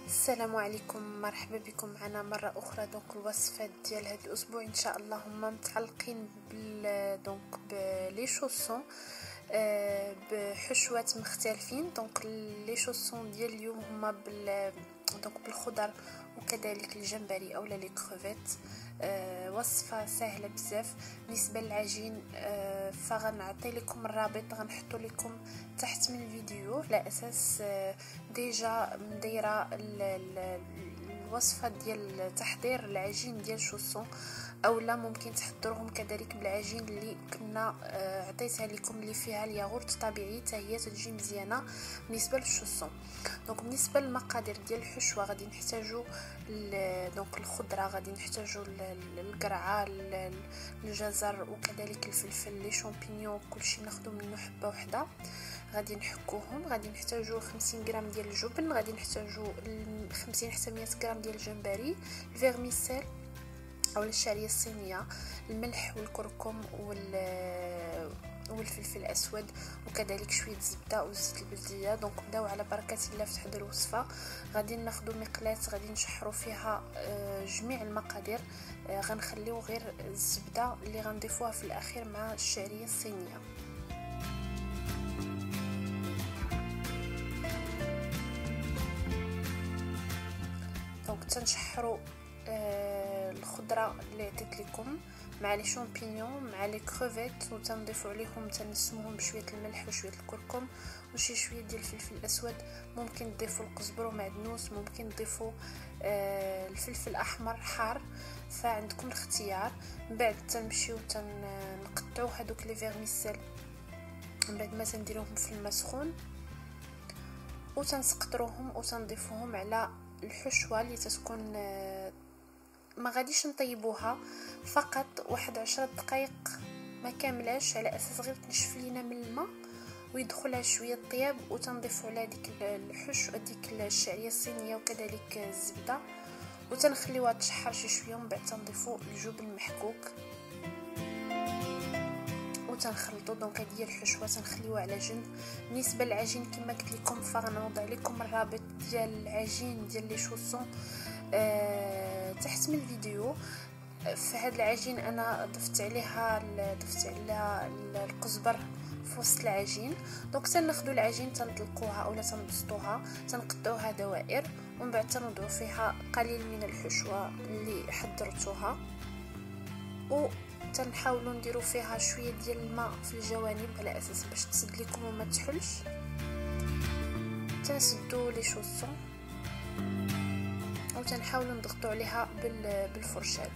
السلام عليكم، مرحبا بكم معنا مره اخرى. الوصفات ديال هذا الاسبوع ان شاء الله هما متعلقين بلي شوسون بحشوات مختلفين. لي شوسون ديال اليوم هما بالخضر وكذلك الجمبري اولا لي كروفيت. وصفه سهله بزاف. بالنسبه للعجين فغنعطي لكم الرابط، غنحطو لكم تحت من الفيديو على اساس ديجا مديره الوصفه ديال تحضير العجين ديال شوسون، اولا ممكن تحضروهم كذلك بالعجين اللي كنا عطيتها لكم اللي فيها الياغورت طبيعي، حتى هي تجي مزيانه بالنسبه للشوسون. بالنسبه للمقادير ديال الحشوه غادي نحتاجو الخضره، غادي نحتاجو القرعه، الجزر وكذلك الفلفل، لي شامبينيون، كلشي ناخذ منه حبه وحده. غادي نحكوهم. غادي نحتاجو 50 غرام ديال الجبن، غادي نحتاجو 50 حتى 100 غرام ديال الجمبري، الفيرميسيل او الشعريه الصينيه، الملح والكركم والفلفل الاسود وكذلك شويه زبده وزيت البلديه. نبداو على بركه الله في تحضير الوصفه. غادي ناخذ مقلاة، غادي نشحروا فيها جميع المقادير، غنخليو غير الزبده اللي غنضيفوها في الاخير مع الشعريه الصينيه. تنشحروا الخضره اللي عطيت لكم مع لي شامبينيون مع لي كروفيت، وتنضيفوا عليهم تنسموهم بشويه الملح وشويه الكركم وشي شويه ديال الفلفل الاسود. ممكن تضيفوا القزبر ومعدنوس، ممكن تضيفوا الفلفل الاحمر حار، فعندكم الاختيار. من بعد تنمشيو تنقطعوا هذوك لي فيرميسيل من بعد ما تنديروهم في الماء سخون وتنسقطروهم وتنضيفوهم على الحشوه اللي تتكون ما غاديش نطيبوها، فقط واحد 10 دقائق ما كاملاش، على اساس غير تنشف لينا من الماء ويدخلها شويه الطياب، وتنضيفوا على ديك الحشوه ديك الشعريه الصينيه وكذلك الزبده وتنخليوها تشحر شي شويه. ومن بعد تنضيفوا الجبن المحكوك وتنخلطوا. هذه هي الحشوه تنخليوها على جنب. بالنسبه للعجين كما قلت لكم فغنوضع لكم الرابط ديال العجين ديال لي شوسون تحت من الفيديو. في هذا العجين انا ضفت عليها القزبر في وسط العجين. تناخذوا العجين تنطلقوها اولا تنبسطوها، تنقطعوها دوائر، ومن بعد تنوضعوا فيها قليل من الحشوه اللي حضرتوها، تنحاولوا نديروا فيها شويه ديال الماء في الجوانب على اساس باش تسد لكم وما تحلش. تنسدوا لي شوسون وتنحاولوا نضغطوا عليها بالفرشاه.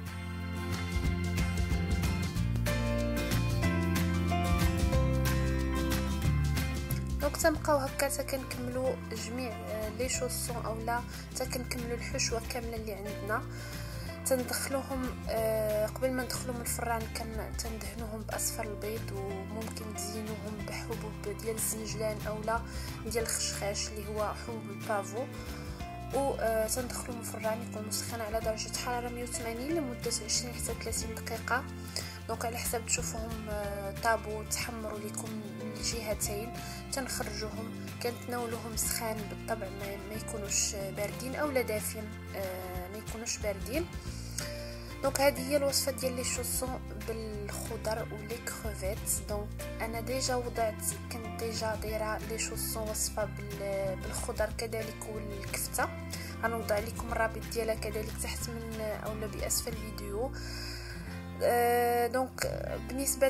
تنبقاو هكا كنكملوا جميع لي شوسون اولا كنكملوا الحشوه كامله اللي عندنا. تندخلوهم قبل ما ندخلوهم الفران تندهنوهم باصفر البيض، وممكن تزينوهم بحبوب ديال الزنجلان اولا ديال الخشخاش اللي هو حبوب البافو، تندخلوهم الفران يكونوا مسخن على درجه حراره 180 لمده 20 حتى 30 دقيقه. على حسب تشوفوهم طابوا تحمروا لكم من الجهتين تنخرجوهم. كنتناولوهم سخان بالطبع، ما يكونوش باردين اولا دافين، ما يكونوش باردين. هذه هي الوصفه ديال لي شوسون بالخضر ولي كروفيت. انا ديجا كنت ديجا دايره لي شوسون وصفه بالخضر كذلك والكفته، غنوضع لكم الرابط ديالها كذلك تحت من اولا باسفل الفيديو. بالنسبه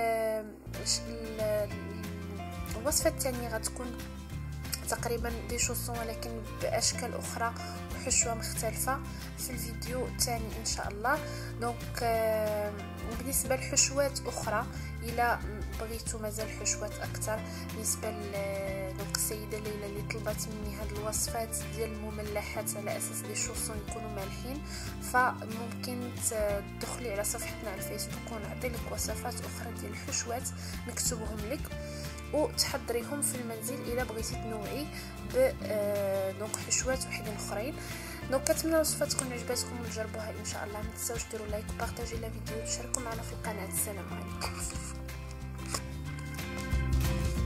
الوصفه الثانيه غتكون تقريبا دي شوسون ولكن باشكال اخرى وحشوه مختلفه في الفيديو الثاني ان شاء الله. بالنسبه لحشوات اخرى الى بغيتوا مازال حشوات اكثر، بالنسبه السيده ليلى اللي طلبت مني هاد الوصفات ديال المملحات على اساس لي شوسون يكونوا مالحين، فممكن تدخلي على صفحتنا على الفيسبوك ونعطي لك وصفات اخرى ديال الحشوات نكتبهم لك وتحضريهم في المنزل الا بغيتي تنوعي حشوات وحدين اخرين. كنتمنى الوصفه تكون عجبتكم وتجربوها ان شاء الله. ما تنساوش ديروا لايك وبارطاجيو لا فيديو وتشاركوا معنا في القناه. السلام عليكم.